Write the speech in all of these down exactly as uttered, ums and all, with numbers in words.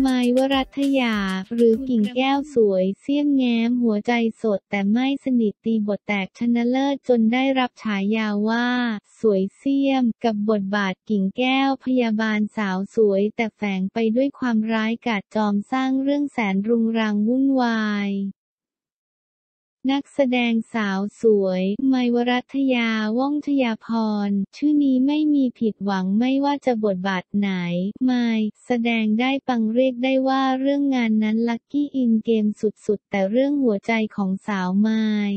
ไมค์ วรัตยา หรือกิ่งแก้วสวยเสี้ยมแง้มหัวใจสดแต่ไม่สนิทตีบทแตกชนะเลิศจนได้รับฉายาว่า สวยเสี้ยม กับบทบาทกิ่งแก้วพยาบาลสาวสวยแต่แฝงไปด้วยความร้ายกาจจอมสร้างเรื่องแสนรุงรังวุ่นวายนักแสดงสาวสวย ไมค์ วรัตยา ว่องทยาภรณ์ ชื่อนี้ไม่มีผิดหวังไม่ว่าจะบทบาทไหน ไมค์ แสดงได้ปังเรียกได้ว่าเรื่องงานนั้นลัคกี้อินเกมสุดๆแต่เรื่องหัวใจของสาวไมค์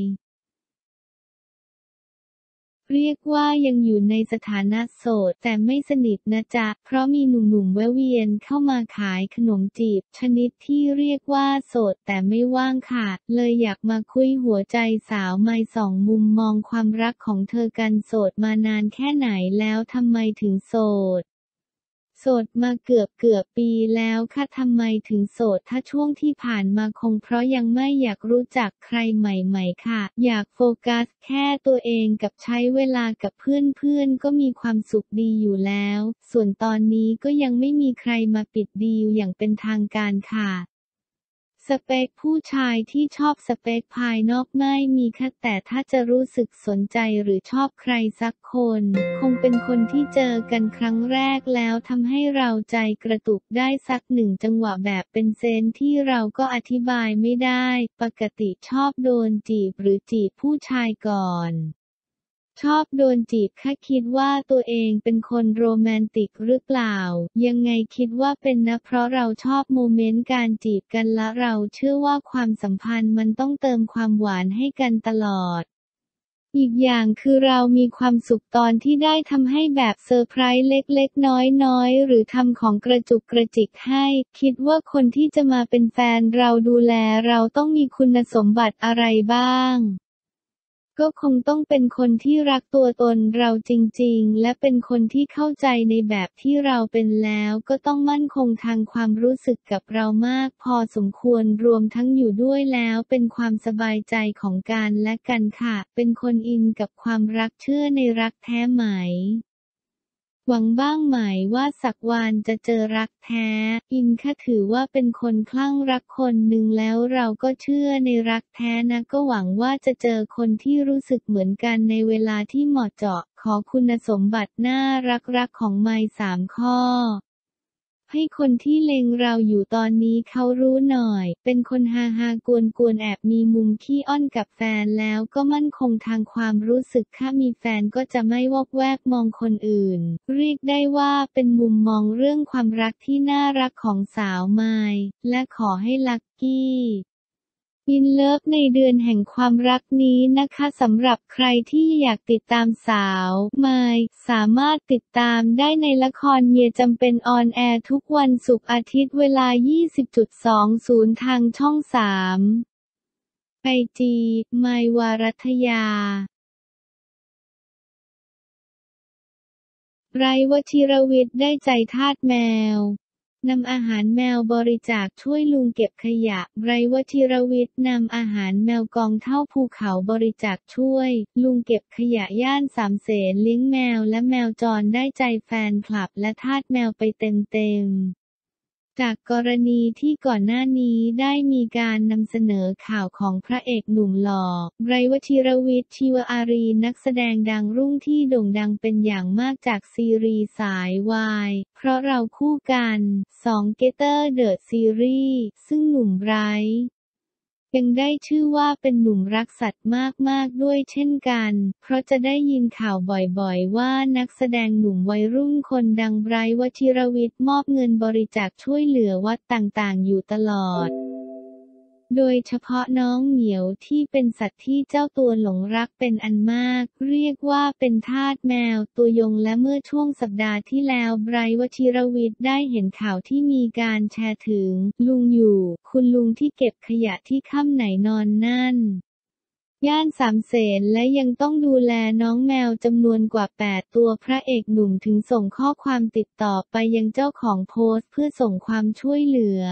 เรียกว่ายังอยู่ในสถานะโสดแต่ไม่สนิทนะจ๊ะเพราะมีหนุ่มๆแวะเวียนเข้ามาขายขนมจีบชนิดที่เรียกว่าโสดแต่ไม่ว่างค่ะเลยอยากมาคุยหัวใจสาวไมค์สองมุมมองความรักของเธอกันโสดมานานแค่ไหนแล้วทำไมถึงโสดโสดมาเกือบเกือบปีแล้วค่ะทำไมถึงโสดถ้าช่วงที่ผ่านมาคงเพราะยังไม่อยากรู้จักใครใหม่ๆค่ะอยากโฟกัสแค่ตัวเองกับใช้เวลากับเพื่อนๆก็มีความสุขดีอยู่แล้วส่วนตอนนี้ก็ยังไม่มีใครมาปิดดีลอย่างเป็นทางการค่ะสเปคผู้ชายที่ชอบสเปคภายนอกไม่มีค่ะแต่ถ้าจะรู้สึกสนใจหรือชอบใครสักคนคงเป็นคนที่เจอกันครั้งแรกแล้วทำให้เราใจกระตุกได้สักหนึ่งจังหวะแบบเป็นเซนส์ที่เราก็อธิบายไม่ได้ปกติชอบโดนจีบหรือจีบผู้ชายก่อนชอบโดนจีบค่ะคิดว่าตัวเองเป็นคนโรแมนติกหรือเปล่ายังไงคิดว่าเป็นนะเพราะเราชอบโมเมนต์การจีบกันและเราเชื่อว่าความสัมพันธ์มันต้องเติมความหวานให้กันตลอดอีกอย่างคือเรามีความสุขตอนที่ได้ทำให้แบบเซอร์ไพรส์เล็กๆน้อยๆหรือทำของกระจุกกระจิกให้คิดว่าคนที่จะมาเป็นแฟนเราดูแลเราต้องมีคุณสมบัติอะไรบ้างก็คงต้องเป็นคนที่รักตัวตนเราจริงๆและเป็นคนที่เข้าใจในแบบที่เราเป็นแล้วก็ต้องมั่นคงทางความรู้สึกกับเรามากพอสมควรรวมทั้งอยู่ด้วยแล้วเป็นความสบายใจของกันและกันค่ะเป็นคนอินกับความรักเชื่อในรักแท้ไหมหวังบ้างไหมว่าสักวันจะเจอรักแท้อินค่ะถือว่าเป็นคนคลั่งรักคนหนึ่งแล้วเราก็เชื่อในรักแท้นะก็หวังว่าจะเจอคนที่รู้สึกเหมือนกันในเวลาที่เหมาะเจาะขอคุณสมบัติน่ารักๆของไมค์สามข้อให้คนที่เล็งเราอยู่ตอนนี้เขารู้หน่อยเป็นคนฮาฮากวนกวนแอบมีมุมขี้อ้อนกับแฟนแล้วก็มั่นคงทางความรู้สึกถ้ามีแฟนก็จะไม่วอกแวกมองคนอื่นเรียกได้ว่าเป็นมุมมองเรื่องความรักที่น่ารักของสาวไมค์และขอให้ลัคกี้อินเลิฟในเดือนแห่งความรักนี้นะคะสำหรับใครที่อยากติดตามสาวไมค์สามารถติดตามได้ในละครเมียจำเป็นออนแอร์ทุกวันศุกร์อาทิตย์เวลา ยี่สิบนาฬิกา ทางช่องสามไอจี ไมค์ วรัตยาไรวชิรวิทย์ได้ใจทาสแมวนำอาหารแมวบริจาคช่วยลุงเก็บขยะไรวชิรวิทย์นำอาหารแมวกองเท่าภูเขาบริจาคช่วยลุงเก็บขยะย่านสามเสนเลี้ยงแมวและแมวจรได้ใจแฟนคลับและทาสแมวไปเต็มๆจากกรณีที่ก่อนหน้านี้ได้มีการนำเสนอข่าวของพระเอกหนุ่มหล่อไรวชิรวิทย์ ชีวอารีนักแสดงดังรุ่งที่โด่งดังเป็นอย่างมากจากซีรีส์สายวายเพราะเราคู่กันสองเกเตอร์เดอะซีรีส์ซึ่งหนุ่มไบรท์ยังได้ชื่อว่าเป็นหนุ่มรักสัตว์มากๆด้วยเช่นกันเพราะจะได้ยินข่าวบ่อยๆว่านักแสดงหนุ่มวัยรุ่นคนดังไบรท์ วชิรวิทย์มอบเงินบริจาคช่วยเหลือวัดต่างๆอยู่ตลอดโดยเฉพาะน้องเหมียวที่เป็นสัตว์ที่เจ้าตัวหลงรักเป็นอันมากเรียกว่าเป็นทาสแมวตัวยงและเมื่อช่วงสัปดาห์ที่แล้วไบรท์ วชิรวิทย์ได้เห็นข่าวที่มีการแชร์ถึงลุงอยู่คุณลุงที่เก็บขยะที่ค่ำไหนนอนนั่นย่านสามเสนและยังต้องดูแลน้องแมวจำนวนกว่าแปดตัวพระเอกหนุ่มถึงส่งข้อความติดต่อไปยังเจ้าของโพสต์เพื่อส่งความช่วยเหลือ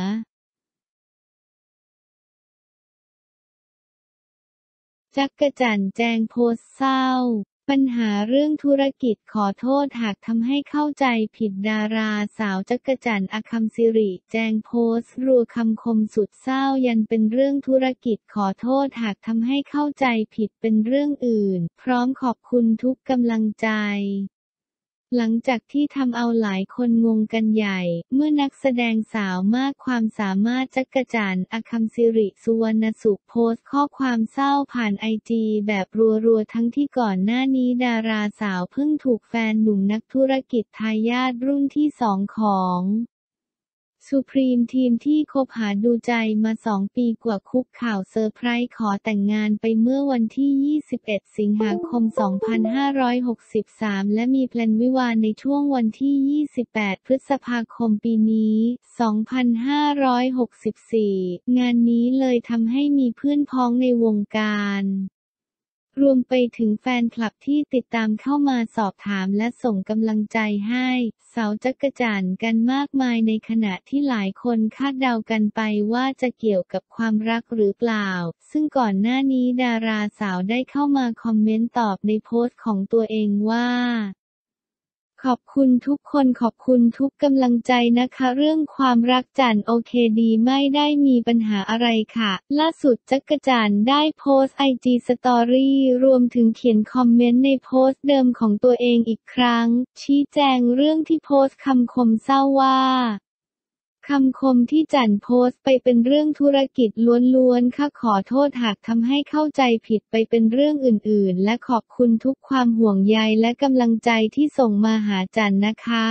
จักรจั่นแจงโพสต์เศร้าปัญหาเรื่องธุรกิจขอโทษหากทำให้เข้าใจผิดดาราสาวจักจั่นอคัมศิริแจงโพสต์รัวคำคมสุดเศร้ายันเป็นเรื่องธุรกิจขอโทษหากทำให้เข้าใจผิดเป็นเรื่องอื่นพร้อมขอบคุณทุกกำลังใจหลังจากที่ทำเอาหลายคนงงกันใหญ่เมื่อนักแสดงสาวมากความสามารถจักจั่นอคัมศิริสุวรรณสุขโพสต์ข้อความเศร้าผ่านไอจีแบบรัวๆทั้งที่ก่อนหน้านี้ดาราสาวเพิ่งถูกแฟนหนุ่มนักธุรกิจทายาทรุ่นที่สองของสุพรีมทีมที่คบหาดูใจมาสองปีกว่าคุกข่าวเซอร์ไพรส์ขอแต่งงานไปเมื่อวันที่ยี่สิบเอ็ดสิงหาคมสองพันห้าร้อยหกสิบสามและมีแพลนวิวาห์ในช่วงวันที่ยี่สิบแปดพฤษภาคมปีนี้สองพันห้าร้อยหกสิบสี่งานนี้เลยทำให้มีเพื่อนพ้องในวงการรวมไปถึงแฟนคลับที่ติดตามเข้ามาสอบถามและส่งกำลังใจให้สาวจักจั่นกันมากมายในขณะที่หลายคนคาดเดากันไปว่าจะเกี่ยวกับความรักหรือเปล่าซึ่งก่อนหน้านี้ดาราสาวได้เข้ามาคอมเมนต์ตอบในโพสต์ของตัวเองว่าขอบคุณทุกคนขอบคุณทุกกำลังใจนะคะเรื่องความรักจั่นโอเคดีไม่ได้มีปัญหาอะไรค่ะล่าสุดจักจั่นได้โพสต์ไอจีสตอรี่รวมถึงเขียนคอมเมนต์ในโพสต์เดิมของตัวเองอีกครั้งชี้แจงเรื่องที่โพสต์คำคมเศร้าว่าคำคมที่จั่นโพสต์ไปเป็นเรื่องธุรกิจล้วนๆค่ะขอโทษหากทำให้เข้าใจผิดไปเป็นเรื่องอื่นๆและขอบคุณทุกความห่วงใยและกำลังใจที่ส่งมาหาจั่นนะคะ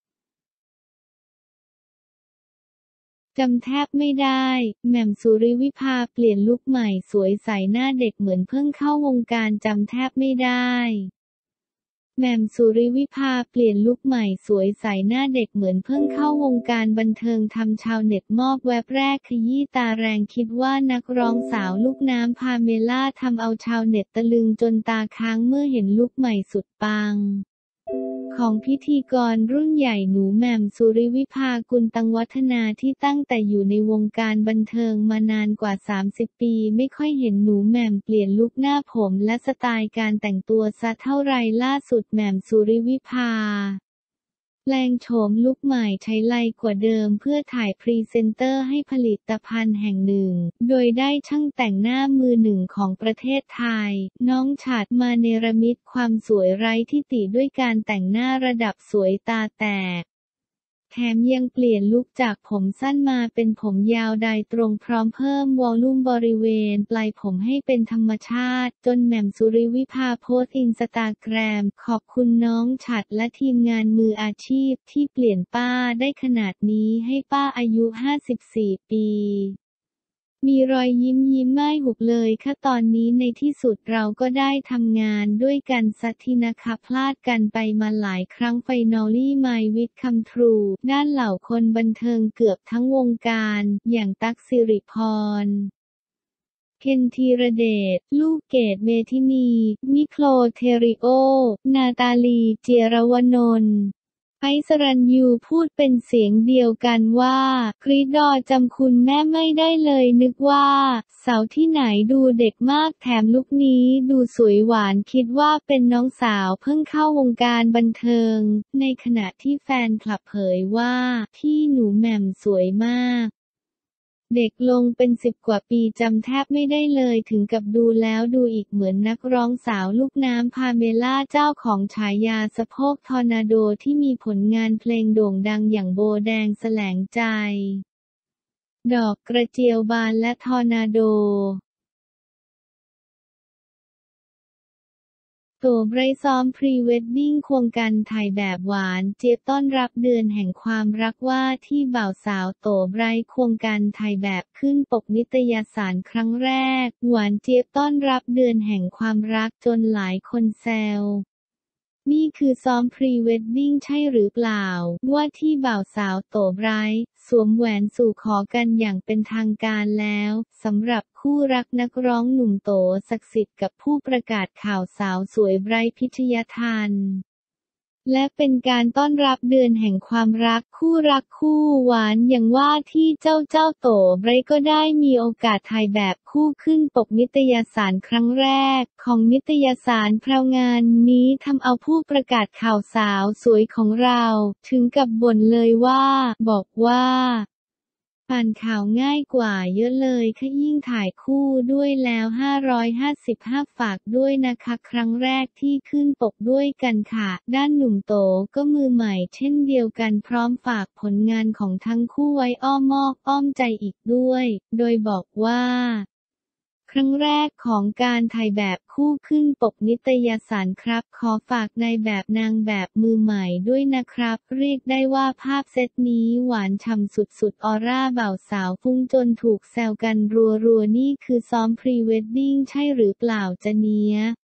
จำแทบไม่ได้แหม่มสุริวิภาเปลี่ยนลุคใหม่สวยใสหน้าเด็กเหมือนเพิ่งเข้าวงการจำแทบไม่ได้แหม่มสุริวิภาเปลี่ยนลุคใหม่สวยใสหน้าเด็กเหมือนเพิ่งเข้าวงการบันเทิงทำชาวเน็ตมอบแวบแรกขยี้ตาแรงคิดว่านักร้องสาวลูกน้ำพาเมล่าทำเอาชาวเน็ตตะลึงจนตาค้างเมื่อเห็นลุคใหม่สุดปังของพิธีกรรุ่นใหญ่หนูแหม่มสุริวิภากุลตังวัฒนาที่ตั้งแต่อยู่ในวงการบันเทิงมานานกว่าสามสิบปีไม่ค่อยเห็นหนูแหม่มเปลี่ยนลุคหน้าผมและสไตล์การแต่งตัวซะเท่าไรล่าสุดแหม่มสุริวิภาแปลงโฉมลุคใหม่ใช้ไลกว่าเดิมเพื่อถ่ายพรีเซนเตอร์ให้ผลิตภัณฑ์แห่งหนึ่งโดยได้ช่างแต่งหน้ามือหนึ่งของประเทศไทยน้องฉัตรมาเนรมิตความสวยไร้ที่ติด้วยการแต่งหน้าระดับสวยตาแตกแถมยังเปลี่ยนลุคจากผมสั้นมาเป็นผมยาวไดตรงพร้อมเพิ่มวอลลุ่มบริเวณปลายผมให้เป็นธรรมชาติจนแหม่มสุริวิภาโพสต์อินสตาแกรมขอบคุณน้องฉัตรและทีมงานมืออาชีพที่เปลี่ยนป้าได้ขนาดนี้ให้ป้าอายุห้าสิบสี่ปีมีรอยยิ้มยิ้มไม่หุบเลยค่ะตอนนี้ในที่สุดเราก็ได้ทำงานด้วยกันสักทีนะคะพลาดกันไปมาหลายครั้งไฟนอลลี่ไมวิดคัมทรูด้านเหล่าคนบันเทิงเกือบทั้งวงการอย่างตั๊กสิริพรเคนธีรเดชลูกเกดเมธินีนิโคลเทริโอนาตาลีเจียรวนนท์ไอซ์สรัญยูพูดเป็นเสียงเดียวกันว่ากรี๊ดดอจำคุณแม่ไม่ได้เลยนึกว่าสาวที่ไหนดูเด็กมากแถมลุคนี้ดูสวยหวานคิดว่าเป็นน้องสาวเพิ่งเข้าวงการบันเทิงในขณะที่แฟนคลับเผยว่าพี่หนูแหม่มสวยมากเด็กลงเป็นสิบกว่าปีจำแทบไม่ได้เลยถึงกับดูแล้วดูอีกเหมือนนักร้องสาวลูกน้ำพาเมล่าเจ้าของฉายาสะโพกทอร์นาโดที่มีผลงานเพลงโด่งดังอย่างโบแดงแสลงใจดอกกระเจียวบานและทอร์นาโดโตไบรท์ซ้อมพรีเวดดิ้งควงกันถ่ายแบบหวานเจี๊ยบต้อนรับเดือนแห่งความรักว่าที่บ่าวสาวโตไบรท์ควงกันถ่ายแบบขึ้นปกนิตยสารครั้งแรกหวานเจี๊ยบต้อนรับเดือนแห่งความรักจนหลายคนแซวนี่คือซ้อมพรีเวดดิ้งใช่หรือเปล่าว่าที่บ่าวสาวโตไบรท์สวมแหวนสู่ขอกันอย่างเป็นทางการแล้วสำหรับคู่รักนักร้องหนุ่มโตศักดิ์สิทธิ์กับผู้ประกาศข่าวสาวสวยไบรท์พิชยทันและเป็นการต้อนรับเดือนแห่งความรักคู่รักคู่หวานอย่างว่าที่เจ้าเจ้าโตไบรท์ก็ได้มีโอกาสถ่ายแบบคู่ขึ้นปกนิตยสารครั้งแรกของนิตยสารเพรางานนี้ทำเอาผู้ประกาศข่าวสาวสวยของเราถึงกับบ่นเลยว่าบอกว่าอ่านข่าวง่ายกว่าเยอะเลยค่ะยิ่งถ่ายคู่ด้วยแล้วห้าร้อยห้าสิบห้าฝากด้วยนะคะครั้งแรกที่ขึ้นปกด้วยกันค่ะด้านหนุ่มโตก็มือใหม่เช่นเดียวกันพร้อมฝากผลงานของทั้งคู่ไว้อ้อมอกอ้อมใจอีกด้วยโดยบอกว่าครั้งแรกของการถ่ายแบบคู่ขึ้นปกนิตยสารครับขอฝากนายแบบนางแบบมือใหม่ด้วยนะครับเรียกได้ว่าภาพเซตนี้หวานฉ่ำสุดๆออร่าบ่าวสาวฟุ้งจนถูกแซวกันรัวๆนี่คือซ้อมพรีเวดดิ้งใช่หรือเปล่าจ๊ะเนี้ย